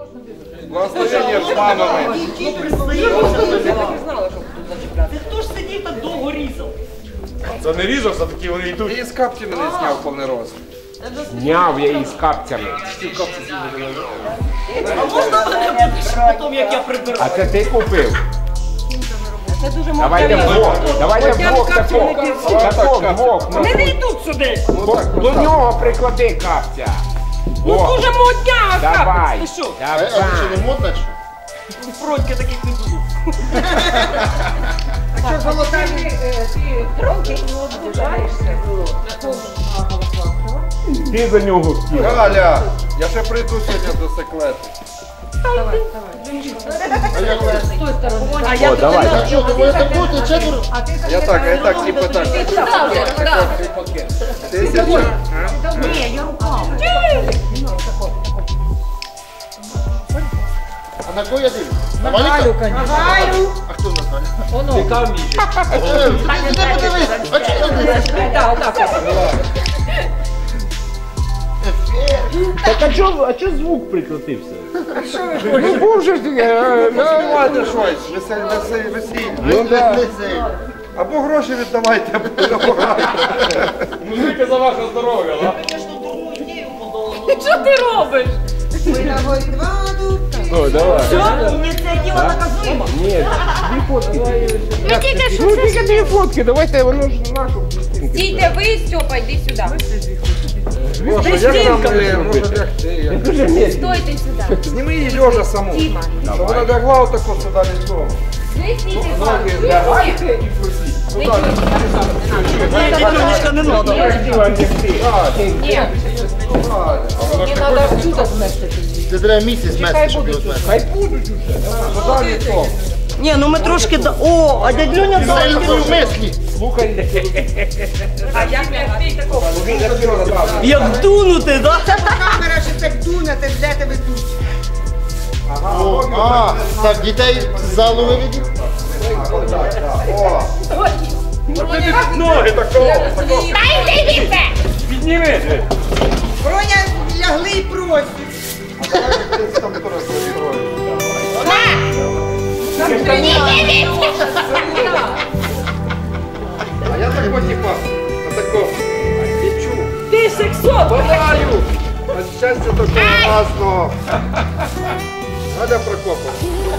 Благословення з мамами. Ти хто ж сидів так довго різав? Це не різав, все таки вони йдуть. І з капці мене зняв повний роз. Зняв я її з капцями. А можна мене потім, як я приберу? А це ти купив? Це дуже Давайте вдвох. Давайте вдвох такого. Вдвох. Не йдуть сюди! До нього приклади капця. Ну дуже модня, Давай. Ти що? Давай. не модно, що? У Фроньки таких не було. А що золотарі ті тронки не обіжаєшся? Ти за нього хотів. Галя, я ще прийду сьогодні до секлету. Давай. А я давай. А що, ти будеш так бути, четверо? Я так, типу так. Ні, я руками. А на кого я дивлюсь? На Валіка? А хто на Валіка? Ти камінь. Іди подивись. А чого ти дивишся? Так а чого звук прикрутився? Ну був же ж Давайте щось, весілля. Ну да. Або гроші віддавайте, або допомагайте. Музика за ваше здоров'я, да? Звісно, дурну ідею подала. Що ти робиш? Ну давай. Що? Ініціатива наказуєма? Ні, дві фотки. Ну тільки дві фотки, давайте воно ж нашу. Стійте ви, Стьопа, йди сюди. Боже, як нам може лягти? Дуже місце. Стойте сюди. Зніми її льожа саму. Діма. Щоб вона лягла отако сюди лицом. Ви стійте Ноги сюди. лягайте і просіть. Не чуєте, Ні, дітонечка, не надо. Ні. Мені треба сюди зместити. Це треба місяць мести, щоб його змести. Хай будуть уже. Сюди лицом. Ні, ну ми трошки... О, а дядь Льоня дав. Це в мислі. Слухай. А як ти такого? Як дунути, да? Камера ще так дуне, ти де тебе тут? А, так, дітей з залу виведіть. О, ноги такого. Підніми. Броня лягли і просять. Там теж розіграю. А я такой типа, отако, лечу, Ти сексот! подаю, на щастя такого разного. Галя Прокопова.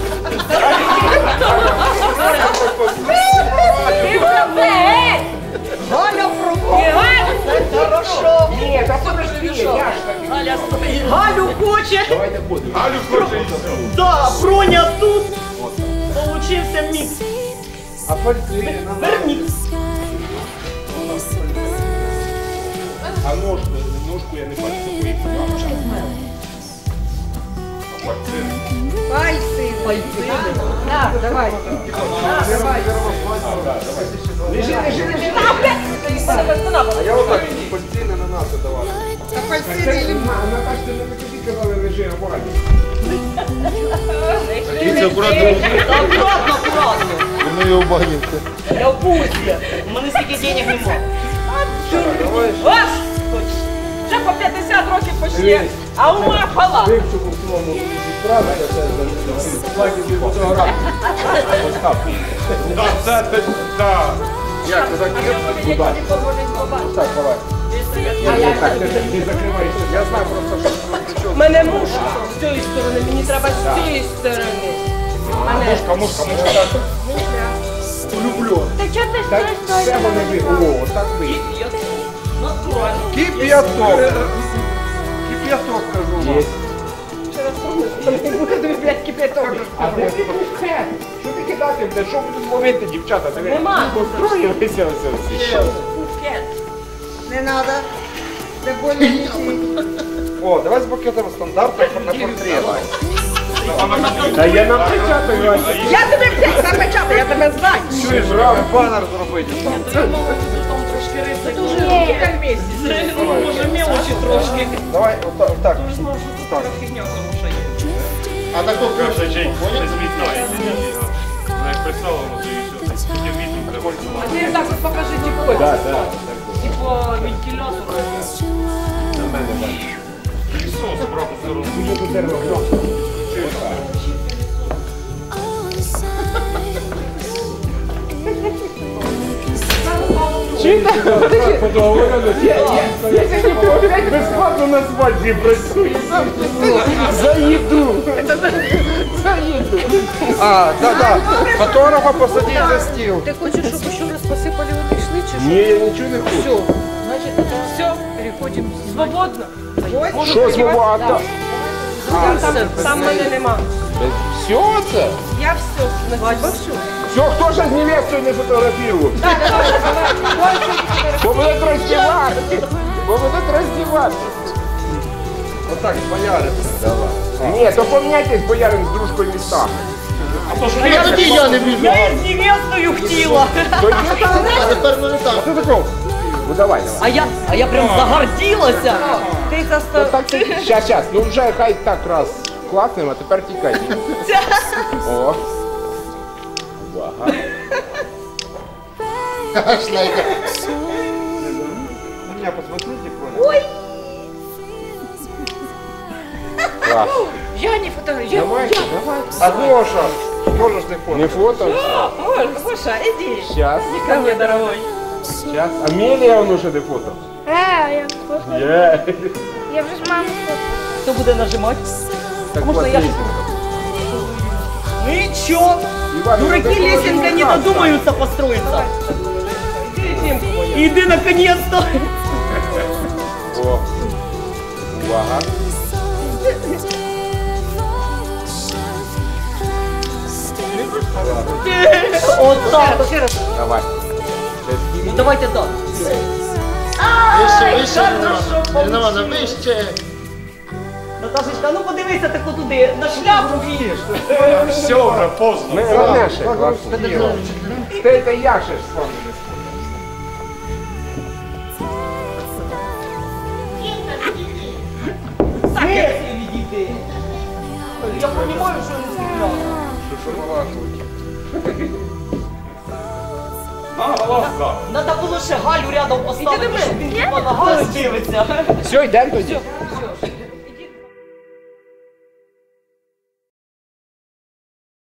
Галя Прокопова. Хорошо. Ні, та подожди, я ж так. Галя стоїть. Галю хоче. Давайте будемо. Галю хоче і все. Да, Броня тут. Получився мікс. А пальці на Вермікс. А ножку я не бачу. Пальці. Так, давай. Лежи. А я отак пальці не на нас давати. А пальці не Наташ, ти не тобі казали, лежи, оборотні. Дивіться, акуратно, Аккуратно. ми його багнімося. Я в пузі. У мене стільки денег немає. Ось! Вже по 50 років почти, а ума пала. Вивчу у своєму відправити, це платить від фотографії. Так. Як, ти так? Так, давай. Так, ти закриваєшся. Я знаю просто, що Мене муж з цієї сторони, мені треба з цієї сторони. Мушка. люблю. Та чого ти Так, стоїш? це вони ви. О, так ви. Натурально. Кип'яток. Кип'яток, кажу вам. Є. Ти буде тобі, блядь, кипяток. А де ти бухет? Що ти кидати? Де що будуть ловити, дівчата? Диви. Нема. Построїлися ось всі. Букет. Не треба. Це более. О, давай з букетом стандартом на портрет. Та я напечатаю, Вася. Я тебе, блядь, запечатаю, я тебе знаю. Чуєш, банер зробити. Там трошки риси. Дуже місяць. Може, мелочі трошки. Давай, отак. Отак. Фігня, тому що є. А тако Жень, не злітає. Як представлено, то і все. Тільки вітер А ти так от покажи, типу, Так. типу вентилятор. На мене, так. Соус, обратно сторону. Дуже тут дерево. Я сьогодні опять безплатно на свадьбі працюю. За їду. За їду. А, да. Фотографа посадіть за стіл. Ты хочешь, чтобы еще раз посыпали воды шли, чи Ні, я нічого не хочу. Все, значит, все, переходим. Свободно. Що свобода? Там мене нема. Все це? Я все. Свадьба все. Все, хто ж з невестою не фотографує? Бо будуть роздівати. Бо будуть роздівати. Отак, бояри. Ні, то поміняйтесь, боярин з дружкою містами. А тоді я не біжу. Я із невестою хотіла. То є там. А тепер мене так. Що такого? Ну давай. А я прям загордилася. Ти застав. Так, щас. Ну вже хай так раз класним, а тепер тікай. О. Увага. Шлейка. На меня посмотрите, Коля. Клас. Я не фотографирую. Давайте. А Гоша, можешь ты фото? Не фото, все. Гоша, иди. Щас. Ко мне, дорогой. Щас. Амелія воно ще не фото. Я фото. Є. Я вже ж маму фото. Хто буде нажимати? Так Можна вот, я лесенка. Ничего. Иван, Дураки ну, лесенка не так, додумаются построиться. Иди наконец-то. О. Увага. Вот так. Давай. Ну давайте так. Вище, Рінована, вище. Наташечка, ну подивися тако туди, на шляпу вієш. Все, вже поздно. Ми равняше. Це я ще ж з вами не Так, я собі відійти. Я розумію, що не стріляла. Головка. Надо було ще Галю рядом поставити, щоб він типа на Галю дивиться. Все, йдемо тоді.